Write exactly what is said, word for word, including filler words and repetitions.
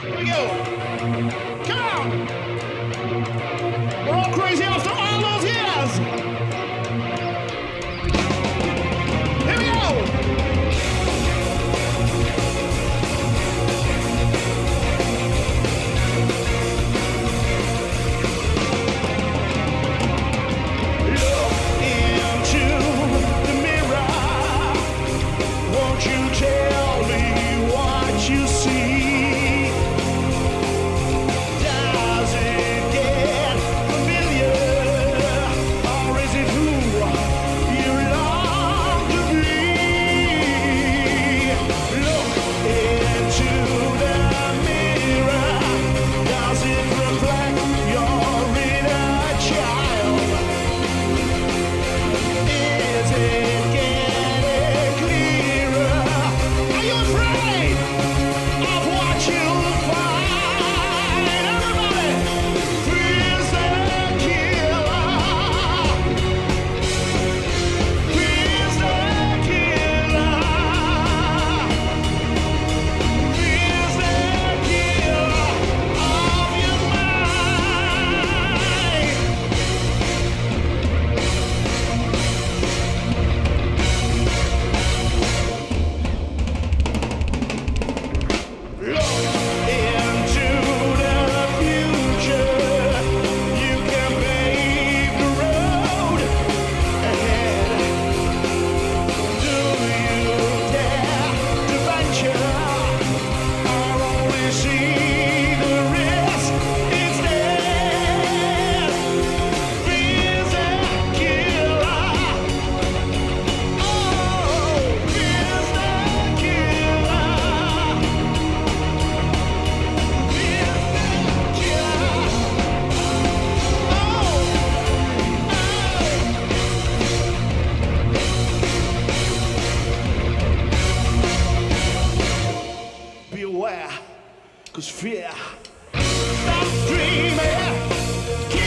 Here we go. Come on. We're all crazy after all those years. Here we go. Look into the mirror. Won't you tell me what you see? Does it get familiar, or is it who you long to be? Look into the mirror. Does it reflect your inner child? Is it getting clearer? Are you afraid of what you'll find? Everybody, fear's the killer. Fear's the killer. Fear's the killer of your mind. Look into the future. You can pave the road ahead. Do you dare to venture, or only see the risk instead? Fear's a killer. Oh, fear's the killer. Beware, cause fear, stop dreaming,